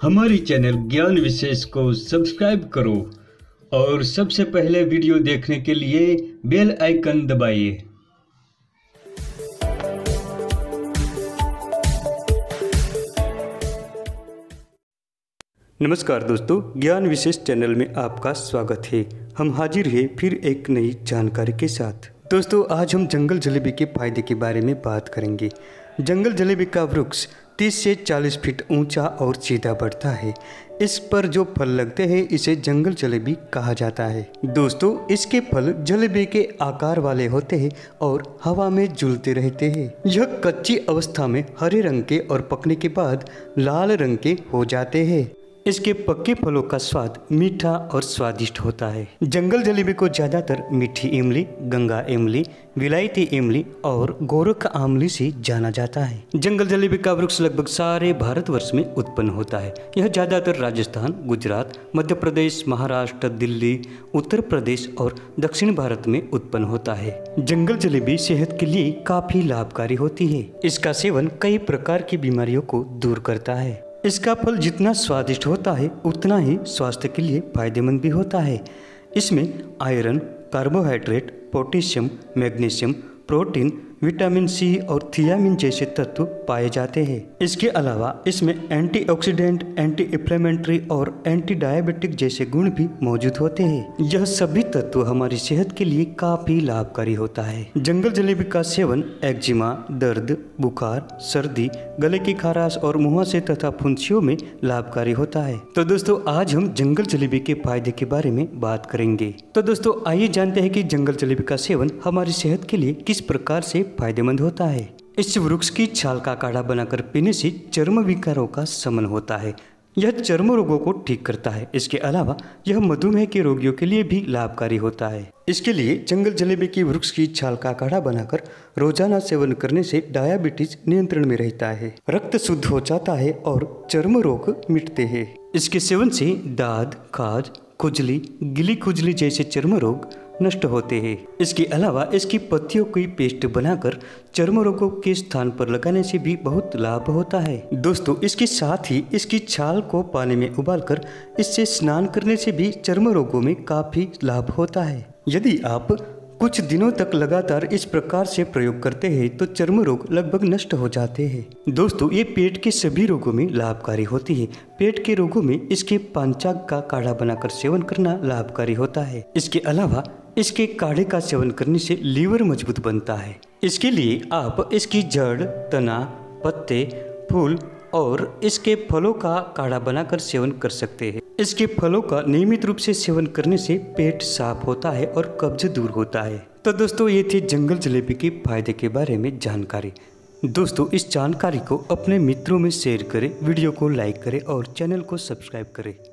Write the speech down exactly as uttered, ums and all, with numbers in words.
हमारी चैनल ज्ञान विशेष को सब्सक्राइब करो और सबसे पहले वीडियो देखने के लिए बेल आइकन दबाइए। नमस्कार दोस्तों, ज्ञान विशेष चैनल में आपका स्वागत है। हम हाजिर हैं फिर एक नई जानकारी के साथ। दोस्तों, आज हम जंगल जलेबी के फायदे के बारे में बात करेंगे। जंगल जलेबी का वृक्ष तीस से चालीस फीट ऊंचा और सीधा बढ़ता है। इस पर जो फल लगते हैं इसे जंगल जलेबी कहा जाता है। दोस्तों, इसके फल जलेबी के आकार वाले होते हैं और हवा में झूलते रहते हैं। यह कच्ची अवस्था में हरे रंग के और पकने के बाद लाल रंग के हो जाते हैं। इसके पक्के फलों का स्वाद मीठा और स्वादिष्ट होता है। जंगल जलेबी को ज़्यादातर मीठी इमली, गंगा इमली, विलायती इमली और गोरख आमली से जाना जाता है। जंगल जलेबी का वृक्ष लगभग सारे भारतवर्ष में उत्पन्न होता है। यह ज़्यादातर राजस्थान, गुजरात, मध्य प्रदेश, महाराष्ट्र, दिल्ली, उत्तर प्रदेश और दक्षिण भारत में उत्पन्न होता है। जंगल जलेबी सेहत के लिए काफ़ी लाभकारी होती है। इसका सेवन कई प्रकार की बीमारियों को दूर करता है। इसका फल जितना स्वादिष्ट होता है उतना ही स्वास्थ्य के लिए फायदेमंद भी होता है। इसमें iron, carbohydrate, potassium, magnesium, protein, vitamin C और थियामिन जैसे तत्व पाए जाते हैं। इसके अलावा इसमें एंटीऑक्सीडेंट, एंटी इन्फ्लेमेटरी और एंटी डायबिटिक जैसे गुण भी मौजूद होते हैं। यह सभी तत्व हमारी सेहत के लिए काफी लाभकारी होता है। जंगल जलेबी का सेवन एक्जिमा, दर्द, बुखार, सर्दी, गले की खराश और मुहासे तथा फुंसियों में लाभकारी होता है। तो दोस्तों, आज हम जंगल जलेबी के फायदे के बारे में बात करेंगे। तो दोस्तों, आइए जानते हैं कि जंगल जलेबी का सेवन हमारी सेहत के लिए किस प्रकार से फायदेमंद होता है। इस वृक्ष की छाल का काढ़ा बनाकर पीने से चर्म विकारों का शमन होता है। यह चर्म रोगों को ठीक करता है। इसके अलावा यह मधुमेह के रोगियों के लिए भी लाभकारी होता है। इसके लिए जंगल जलेबी की वृक्ष की छाल का काढ़ा बनाकर रोजाना सेवन करने से डायबिटीज नियंत्रण में रहता है, रक्त शुद्ध हो जाता है और चर्म रोग मिटते हैं। इसके सेवन से दाद, खाज, खुजली, गिली खुजली जैसे चर्म रोग नष्ट होते हैं। इसके अलावा इसकी पत्तियों की पेस्ट बनाकर चर्म रोगों के स्थान पर लगाने से भी बहुत लाभ होता है। दोस्तों, इसके साथ ही इसकी छाल को पानी में उबालकर इससे स्नान करने से भी चर्म रोगों में काफी लाभ होता है। यदि आप कुछ दिनों तक लगातार इस प्रकार से प्रयोग करते हैं तो चर्म रोग लगभग नष्ट हो जाते हैं। दोस्तों, ये पेट के सभी रोगों में लाभकारी होती है। पेट के रोगों में इसके पांचाग का काढ़ा बनाकर सेवन करना लाभकारी होता है। इसके अलावा इसके काढ़े का सेवन करने से लीवर मजबूत बनता है। इसके लिए आप इसकी जड़, तना, पत्ते, फूल और इसके फलों का काढ़ा बनाकर सेवन कर सकते हैं। इसके फलों का नियमित रूप से सेवन करने से पेट साफ होता है और कब्ज दूर होता है। तो दोस्तों, ये थी जंगल जलेबी के फायदे के बारे में जानकारी। दोस्तों, इस जानकारी को अपने मित्रों में शेयर करें, वीडियो को लाइक करें और चैनल को सब्सक्राइब करें।